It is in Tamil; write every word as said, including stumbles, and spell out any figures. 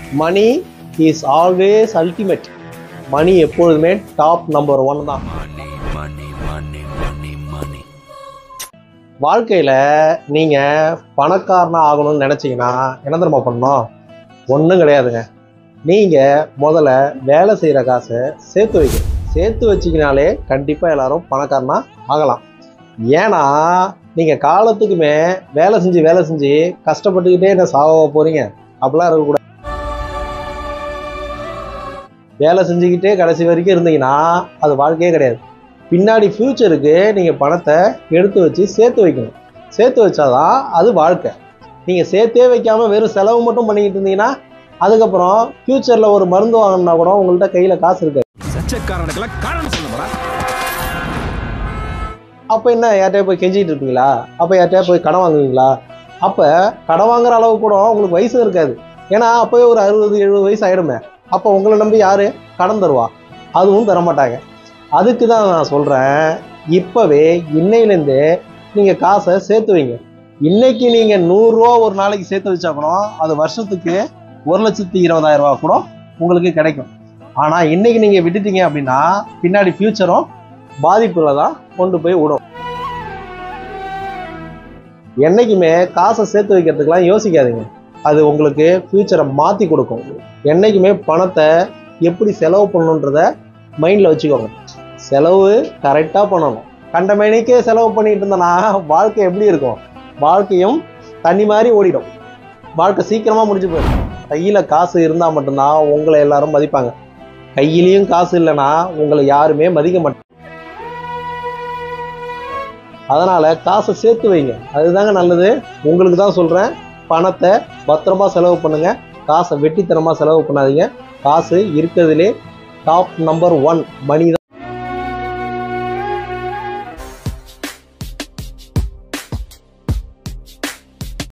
Money is always ultimate. Money எப்பொழுதுமே டாப் நம்பர் ஒன் தான். வாழ்க்கையில் நீங்கள் பணக்காரனா ஆகணும்னு நினச்சிங்கன்னா என்ன தெரியுமா பண்ணணும்? ஒன்றும் கிடையாதுங்க. நீங்கள் முதல்ல வேலை செய்கிற காசை சேர்த்து வைக்கணும். சேர்த்து வச்சிக்கினாலே கண்டிப்பாக எல்லாரும் பணக்காரனா ஆகலாம். ஏன்னா நீங்கள் காலத்துக்குமே வேலை செஞ்சு வேலை செஞ்சு கஷ்டப்பட்டுக்கிட்டே என்ன சாவ போகிறீங்க? அப்படிலாம் இருக்கக்கூடாது. வேலை செஞ்சுக்கிட்டே கடைசி வரைக்கும் இருந்தீங்கன்னா அது வாழ்க்கையே கிடையாது. பின்னாடி ஃப்யூச்சருக்கு நீங்கள் பணத்தை எடுத்து வச்சு சேர்த்து வைக்கணும். சேர்த்து வச்சாதான் அது வாழ்க்கை. நீங்கள் சேர்த்தே வைக்காமல் வெறும் செலவு மட்டும் பண்ணிக்கிட்டு இருந்தீங்கன்னா அதுக்கப்புறம் ஃப்யூச்சரில் ஒரு மருந்து வாங்கினா கூட உங்கள்கிட்ட கையில் காசு இருக்காது. அப்போ என்ன, யார்கிட்டயா போய் கெஞ்சிட்டு இருப்பீங்களா? அப்போ யார்கிட்டயா போய் கடன் வாங்குவீங்களா? அப்போ கடன் வாங்குற அளவு கூட உங்களுக்கு வயசு இருக்காது. ஏன்னா அப்போயே ஒரு அறுபது எழுபது வயசு ஆகிடுமே. அப்போ உங்களை நம்பி யார் கடன் தருவா? அதுவும் தரமாட்டாங்க. அதுக்கு தான் நான் சொல்கிறேன், இப்போவே இன்னையிலேருந்தே நீங்கள் காசை சேர்த்து வைங்க. இன்னைக்கு நீங்கள் நூறுரூவா ஒரு நாளைக்கு சேர்த்து வச்சா கூட அது வருஷத்துக்கு ஒரு லட்சத்தி இருபதாயிரம் ரூபா கூட உங்களுக்கு கிடைக்கும். ஆனால் இன்னைக்கு நீங்கள் விட்டுட்டீங்க அப்படின்னா பின்னாடி ஃப்யூச்சரும் பாதிப்பில் தான் கொண்டு போய் விடும். என்றைக்குமே காசை சேர்த்து வைக்கிறதுக்கெலாம் யோசிக்காதீங்க. அது உங்களுக்கு ஃப்யூச்சரை மாற்றி கொடுக்கும். என்றைக்குமே பணத்தை எப்படி செலவு பண்ணணுன்றத மைண்டில் வச்சுக்கோங்க. செலவு கரெக்டாக பண்ணணும். கண்டமேனிக்கே செலவு பண்ணிட்டு இருந்தோன்னா வாழ்க்கை எப்படி இருக்கும்? வாழ்க்கையும் தண்ணி மாதிரி ஓடிடும். வாழ்க்கை சீக்கிரமாக முடிஞ்சு போயிடும். கையில் காசு இருந்தால் மட்டும்தான் உங்களை எல்லாரும் மதிப்பாங்க. கையிலையும் காசு இல்லைன்னா உங்களை யாருமே மதிக்க மாட்டாங்க. அதனால் காசை சேர்த்து வைங்க. அதுதாங்க நல்லது. உங்களுக்கு தான் சொல்கிறேன், பணத்தை பத்திரமா செலவு பண்ணுங்கள். காசை வெட்டித்தனமாக செலவு பண்ணாதீங்க. காசு இருக்கிறதுலே டாப் நம்பர் ஒன் மணி தான்.